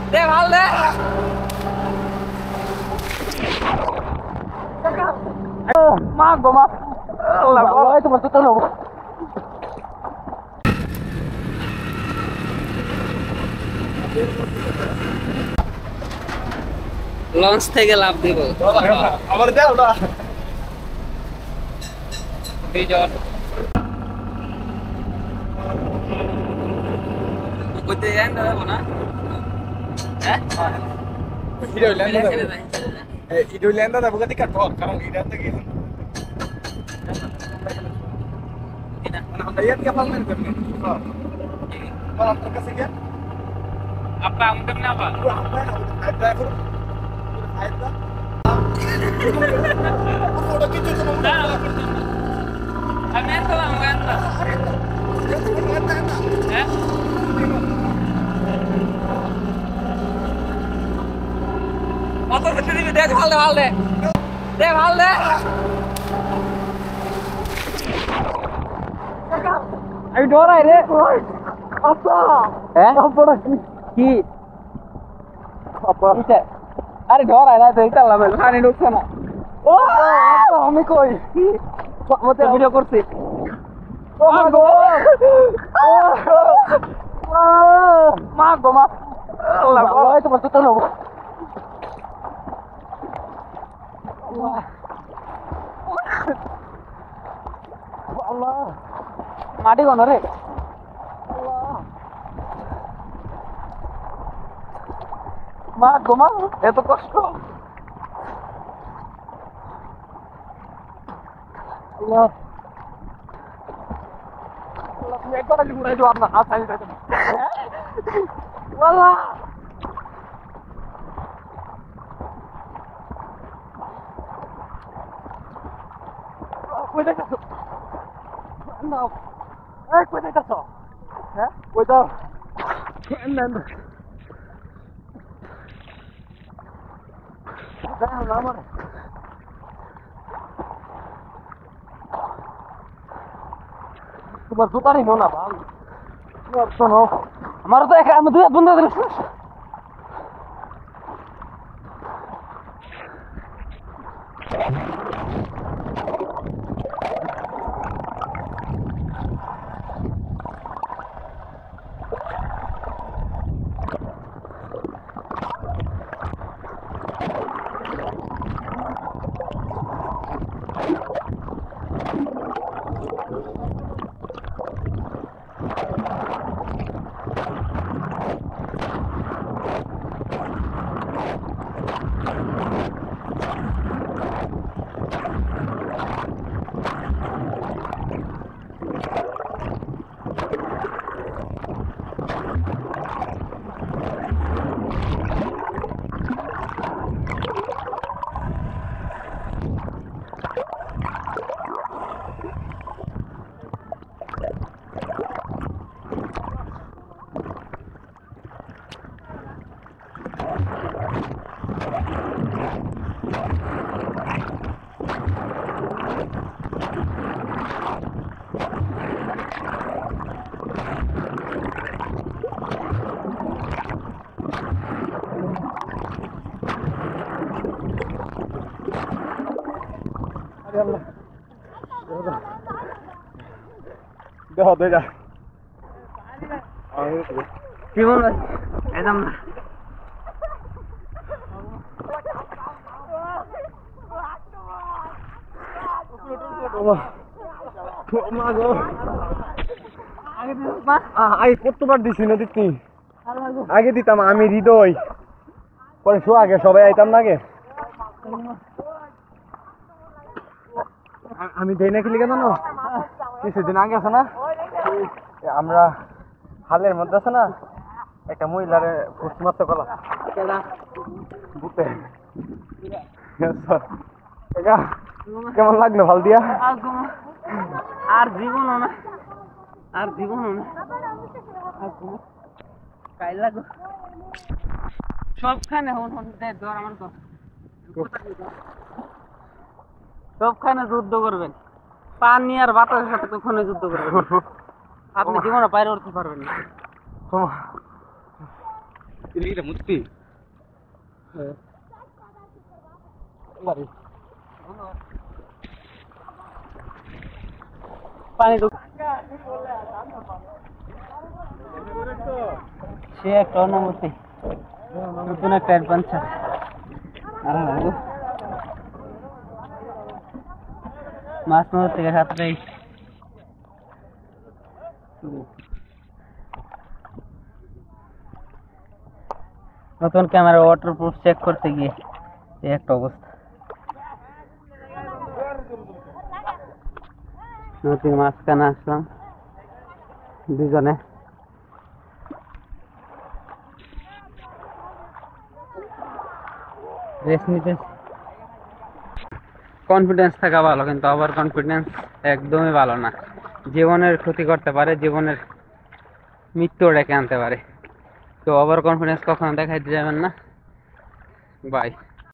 দে ভাল দে মা গো মা আল্লাহ ভাই তোমার জুতা নেবো লঞ্চ থেকে লাভ দিব আমার দাও না দুইজন কইতে যান না না হ্যাঁ ইডোল্যান্ড da bukan tiket kok karang idan lagi nah lihat kapal main kan kalau terkasih ya apa untuk apa driver ada aku udah gitu sama kami itu lah enggak eh motor kecil ini deh hal deh ayo dorai deh apa apa ki apa itu अरे dorai ना तो इतना लंबा खाने ढुकছে না ও আমি কই মতে ভিডিও করছি ও মা গো মা আল্লাহ ভাই তোমার জুতা নেবো Allah mati kono re Allah mah goma eto kosto Allah Allah punya ekor lagi mulai doang nah asal itu wallah cuidado não cuidado só cuidado andando não mano তোমার জুতা নিব না ভাই শোনো আমার তো আমি দুই হাত বন্ধ করে Dah dah dah. Gimana? Edam. আগে কতবার দিছি না দিতি আগে দিতাম আমি হৃদয় পরে শো আগে সবাই আইতাম না আগে আমি দেই না কি লিখে জানো কিছুদিন আগে আছে না আমরা হালের মধ্যে আছে না একটা মহিলারে পুষ্টি মারতে গেলাম বুতে কেমন লাগলো ভাল দিয়া আর জীবন না কাই লাগো সবখানে হন দে ধর আমার তো সবখানে যুদ্ধ করবেন পানি আর বাতাসের সাথে কখনোই যুদ্ধ করবেন আপনি জীবনে বাইরে উঠতে পারবেন না এটা মূর্তি পানি ঢুক সে একটা অনুমতি নতুন একটা অ্যাডভেঞ্চার মাছ নদীর থেকে সাঁতরাই নতুন ক্যামেরা ওয়াটারপ্রুফ চেক করতে গিয়ে এই একটা অবস্থা নদীর মাঝখানে আসলাম দুজনে রেস্ট নিতে কনফিডেন্স থাকা ভালো কিন্তু ওভার কনফিডেন্স একদমই ভালো না জীবনের ক্ষতি করতে পারে জীবনের মৃত্যু ডেকে আনতে পারে তো ওভার কনফিডেন্স কখনো দেখাইতে যাবেন না বাই